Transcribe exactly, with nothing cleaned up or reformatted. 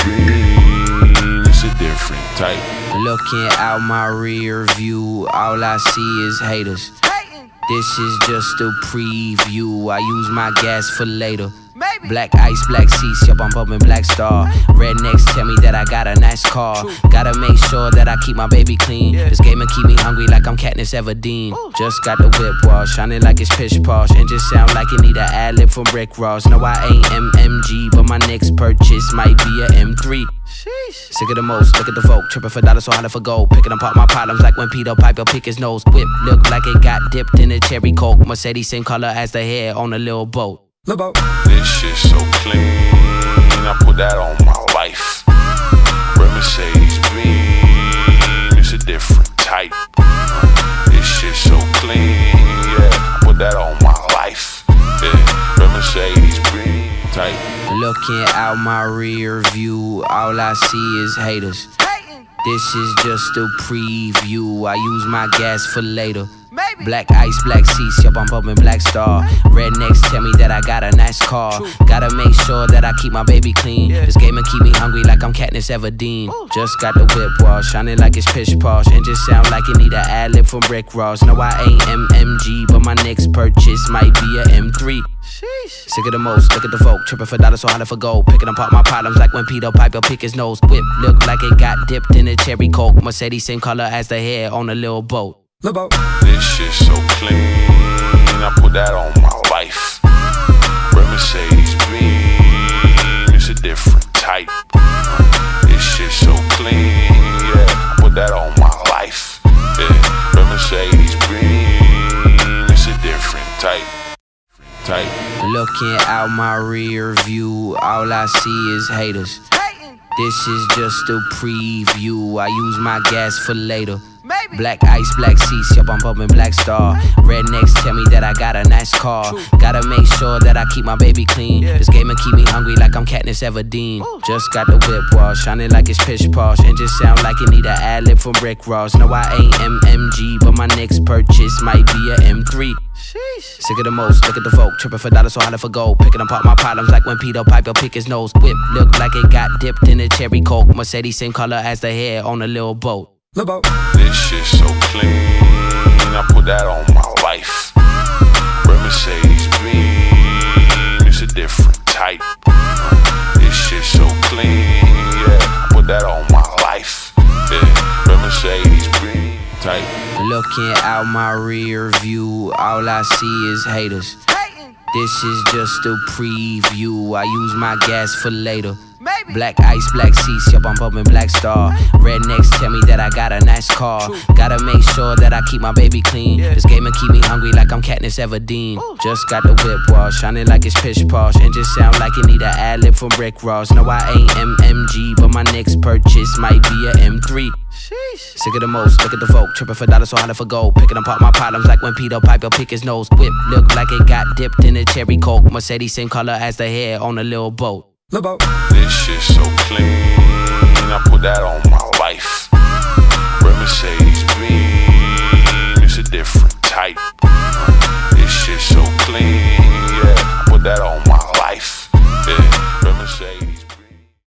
green, it's a different type. Looking out my rear view, all I see is haters. This is just a preview, I use my gas for later. Black ice, black seats, yup, I'm bumping Black Star. Rednecks tell me that I got a nice car. Gotta make sure that I keep my baby clean. This game will keep me hungry like I'm Katniss Everdeen. Just got the whip wash, shining like it's pish posh. And just sound like it need a ad-lib from Rick Ross. No, I ain't M M G, but my next purchase might be a M three. Sick of the most, look at the folk, tripping for dollars, so holler for gold. Picking apart my problems like when Peter Piper pick his nose. Whip look like it got dipped in a cherry coke. Mercedes same color as the hair on a little boat. This shit so clean, I put that on my life. Red Mercedes green, it's a different type. This shit so clean, yeah, I put that on my life. Yeah, Red Mercedes green type. Looking out my rear view, all I see is haters. This is just a preview, I use my gas for later. Black ice, black seats, yup, I'm bumping Black Star. Rednecks tell me that I got a nice car. Gotta make sure that I keep my baby clean. This game will keep me hungry like I'm Katniss Everdeen. Just got the whip wash, shining like it's pish posh. And just sound like it need a ad-lib from Rick Ross. No, I ain't M M G, but my next purchase might be a M three. Sick of the most, look at the folk, tripping for dollars, so holler for gold. Picking apart my problems like when Peter Piper pick his nose. Whip look like it got dipped in a cherry coke. Mercedes same color as the hair on a little boat. This shit so clean, I put that on my life. Red Mercedes green, it's a different type. This shit so clean, yeah, I put that on my life. Yeah, Red Mercedes green, it's a different type. Type. Looking out my rear view, all I see is haters. This is just a preview, I use my gas for later. Black ice, black seats, yup, I'm bumping Black Star. Rednecks tell me that I got a nice car. Gotta make sure that I keep my baby clean. This game will keep me hungry like I'm Katniss Everdeen. Just got the whip wash, shining like it's pish posh. And just sound like it need a ad-lib from Rick Ross. No, I ain't M M G, but my next purchase might be a M three. Sick of the most, look at the folk, tripping for dollars, so holler for gold. Picking apart my problems like when Peter Piper pick his nose. Whip look like it got dipped in a cherry coke. Mercedes same color as the hair on a little boat. This shit so clean, I put that on my life. Red Mercedes green, it's a different type. This shit so clean, yeah, I put that on my life. Yeah, Red Mercedes green type. Looking out my rear view, all I see is haters. This is just a preview, I use my gas for later. Black ice, black seats, yup, I'm bumping Black Star. Rednecks tell me that I got a nice car. Gotta make sure that I keep my baby clean. This game will keep me hungry like I'm Katniss Everdeen. Just got the whip wash, shining like it's pish posh. And just sound like it need a ad-lib from Rick Ross. No, I ain't M M G, but my next purchase might be a M three. Sick of the most, look at the folk, tripping for dollars, so holler for gold. Picking apart my problems like when Peter Piper pick his nose. Whip look like it got dipped in a cherry coke. Mercedes same color as the hair on a little boat. This shit so clean, I put that on my life. Red Mercedes green, it's a different type. This shit so clean, yeah, I put that on my